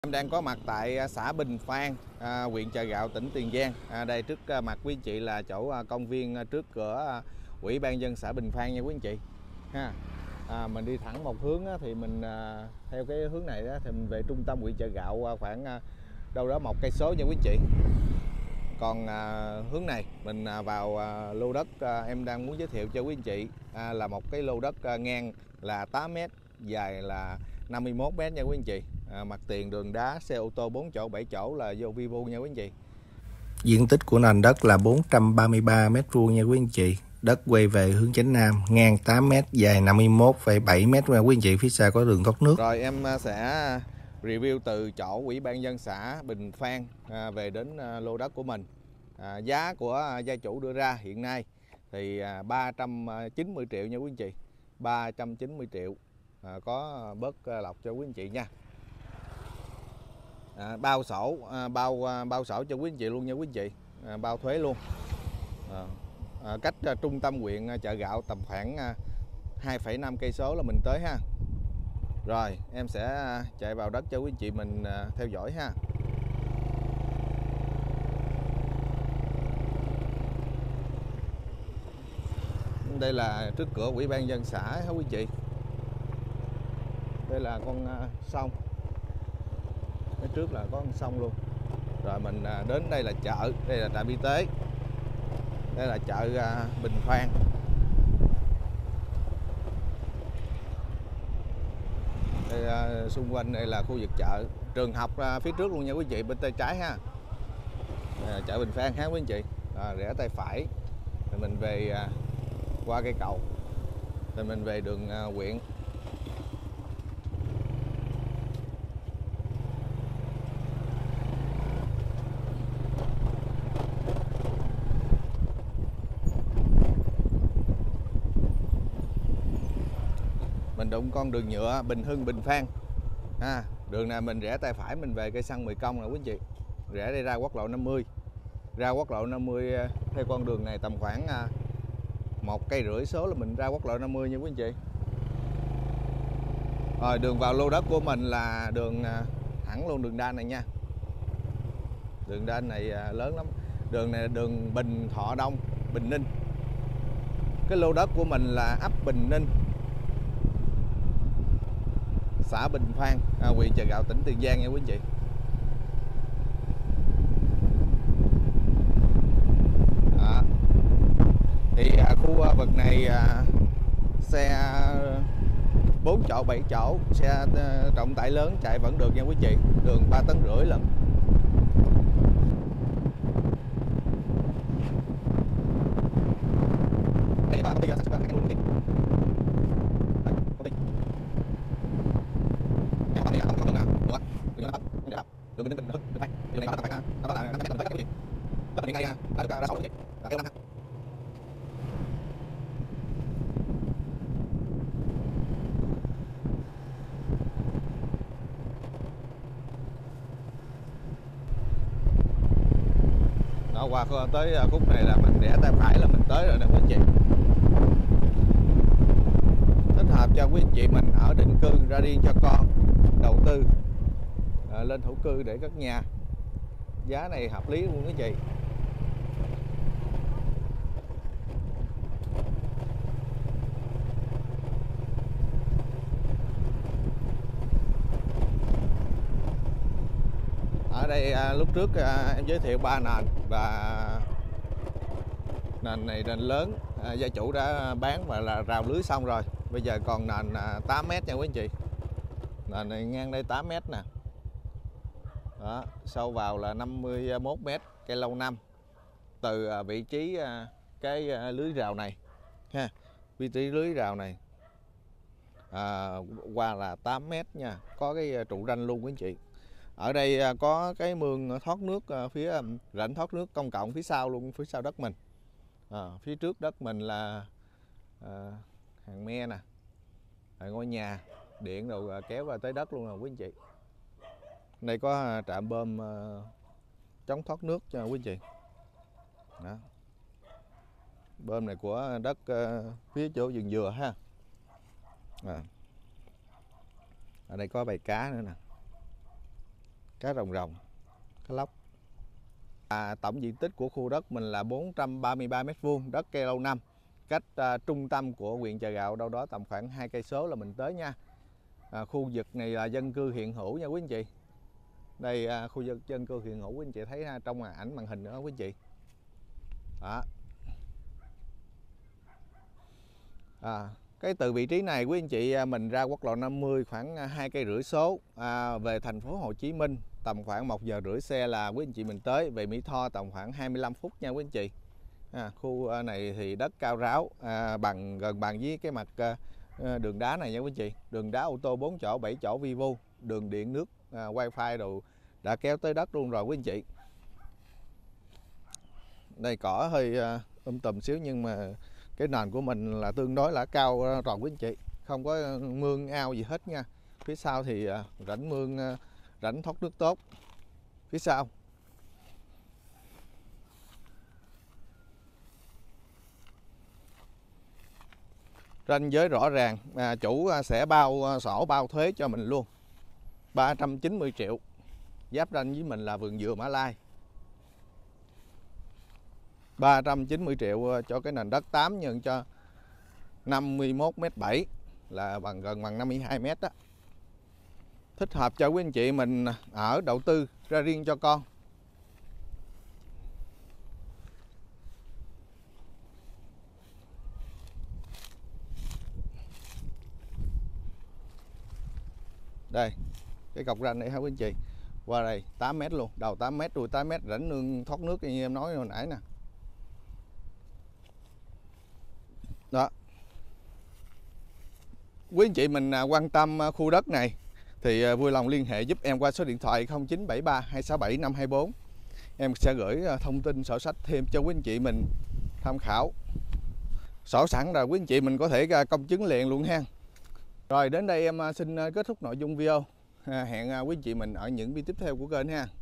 Em đang có mặt tại xã Bình Phan, huyện Chợ Gạo, tỉnh Tiền Giang. Đây trước mặt quý anh chị là chỗ công viên trước cửa Ủy ban nhân dân xã Bình Phan nha quý anh chị. Mình đi thẳng một hướng thì mình theo cái hướng này thì mình về trung tâm huyện Chợ Gạo khoảng đâu đó 1 cây số nha quý anh chị. Còn hướng này mình vào lô đất em đang muốn giới thiệu cho quý anh chị là một cái lô đất ngang là 8 m, dài là 51 m nha quý anh chị. Mặt tiền đường đá, xe ô tô 4 chỗ 7 chỗ là vô vi vu nha quý anh chị. Diện tích của nền đất là 433 m² nha quý anh chị. Đất quay về hướng chánh nam, ngang 8 m, dài 51,7 m nha quý anh chị. Phía sau có đường thoát nước. Rồi em sẽ review từ chỗ Ủy ban nhân xã Bình Phan về đến lô đất của mình. Giá của gia chủ đưa ra hiện nay thì 390 triệu nha quý anh chị. 390 triệu, có bớt lọc cho quý anh chị nha. Bao sổ bao sổ cho quý anh chị luôn nha quý anh chị, bao thuế luôn. Cách trung tâm huyện Chợ Gạo tầm khoảng 2,5 cây số là mình tới ha. Rồi em sẽ chạy vào đất cho quý anh chị mình theo dõi ha. Đây là trước cửa Ủy ban dân xã hả quý anh chị. Đây là con sông, phía trước là có con sông luôn. Rồi mình đến đây là chợ, đây là trạm y tế, đây là chợ Bình Phan. Đây, xung quanh đây là khu vực chợ, trường học phía trước luôn nha quý chị, bên tay trái ha. Chợ Bình Phan ha quý anh chị. Rẽ tay phải thì mình về qua cây cầu thì mình về đường huyện. Mình đụng con đường nhựa Bình Hưng Bình Phan. Đường này mình rẽ tay phải mình về cây xăng 10 công nè quý anh chị. Rẽ đây ra quốc lộ 50. Ra quốc lộ 50 theo con đường này tầm khoảng 1,5 cây số là mình ra quốc lộ 50 nha quý anh chị. Rồi đường vào lô đất của mình là đường thẳng luôn, đường đan này nha. Đường đan này lớn lắm. Đường này là đường Bình Thọ Đông, Bình Ninh. Cái lô đất của mình là ấp Bình Ninh, xã Bình Phan, huyện Chợ Gạo, tỉnh Tiền Giang nha quý anh chị. Thì khu vực này xe 4 chỗ 7 chỗ, xe trọng tải lớn chạy vẫn được nha quý chị. Đường 3,5 tấn lận. Đây là công ty sản xuất hàng luôn chị. Công ty. Cái này không có đường nào. Được. Đường Bình Ninh Bình Hưng. Đường này nó là 5 mét tới quý chị. Tất hiện ngay đã được ra sổ chị. Là kêu 5 ha. Qua tới khúc này là mình rẽ tay phải là mình tới rồi nè quý anh chị. Thích hợp cho quý anh chị mình ở định cư, ra riêng cho con, đầu tư lên thổ cư để cất nhà. Giá này hợp lý luôn quý chị. Ở đây lúc trước em giới thiệu 3 nền và nền này nền lớn, gia chủ đã bán và là rào lưới xong rồi. Bây giờ còn nền 8 m nha quý anh chị. Nền này ngang đây 8 m nè. Đó, sâu vào là 51 m, cây lâu năm. Từ vị trí cái lưới rào này ha, vị trí lưới rào này qua là 8 m nha, có cái trụ ranh luôn quý anh chị. Ở đây có cái mương thoát nước phía rãnh thoát nước công cộng phía sau luôn, phía sau đất mình. Phía trước đất mình là hàng me nè, ngôi nhà điện rồi kéo vào tới đất luôn nè quý anh chị. Đây có trạm bơm chống thoát nước cho quý anh chị. Đó. Bơm này của đất phía chỗ vườn dừa ha. Ở đây có bầy cá nữa nè. cá rồng rồng, cá lóc. Tổng diện tích của khu đất mình là 433 m², đất cây lâu năm, cách trung tâm của huyện Chợ Gạo đâu đó tầm khoảng 2 cây số là mình tới nha. Khu vực này là dân cư hiện hữu nha quý anh chị. Đây khu vực dân cư hiện hữu quý anh chị thấy trong ảnh màn hình nữa quý anh chị. Đó. Cái từ vị trí này quý anh chị mình ra quốc lộ 50 khoảng 2,5 cây số, về thành phố Hồ Chí Minh tầm khoảng 1,5 giờ xe là quý anh chị mình tới. Về Mỹ Tho tầm khoảng 25 phút nha quý anh chị. Khu này thì đất cao ráo, gần bằng với cái mặt đường đá này nha quý anh chị. Đường đá ô tô 4 chỗ, 7 chỗ Vivo, đường điện nước, wifi đồ đã kéo tới đất luôn rồi quý anh chị. Đây cỏ hơi tùm xíu nhưng mà cái nền của mình là tương đối là cao rồi quý anh chị, không có mương ao gì hết nha. Phía sau thì rãnh mương, rãnh thoát nước tốt phía sau. Ranh giới rõ ràng, chủ sẽ bao sổ bao thuế cho mình luôn, 390 triệu. Giáp ranh với mình là vườn dừa Mã Lai, 390 triệu cho cái nền đất 8 nhân cho 51,7 m là gần bằng 52 m đó. Thích hợp cho quý anh chị mình ở đầu tư ra riêng cho con. Đây, cái cọc ranh này hả quý anh chị. Qua đây 8 m luôn, đầu 8 m, đuôi 8 m, rãnh nương thoát nước như em nói hồi nãy nè. Đó. Quý anh chị mình quan tâm khu đất này thì vui lòng liên hệ giúp em qua số điện thoại 0973 267 524. Em sẽ gửi thông tin sổ sách thêm cho quý anh chị mình tham khảo. Sổ sẵn rồi quý anh chị mình có thể công chứng liền luôn ha. Rồi đến đây em xin kết thúc nội dung video. Hẹn quý anh chị mình ở những video tiếp theo của kênh ha.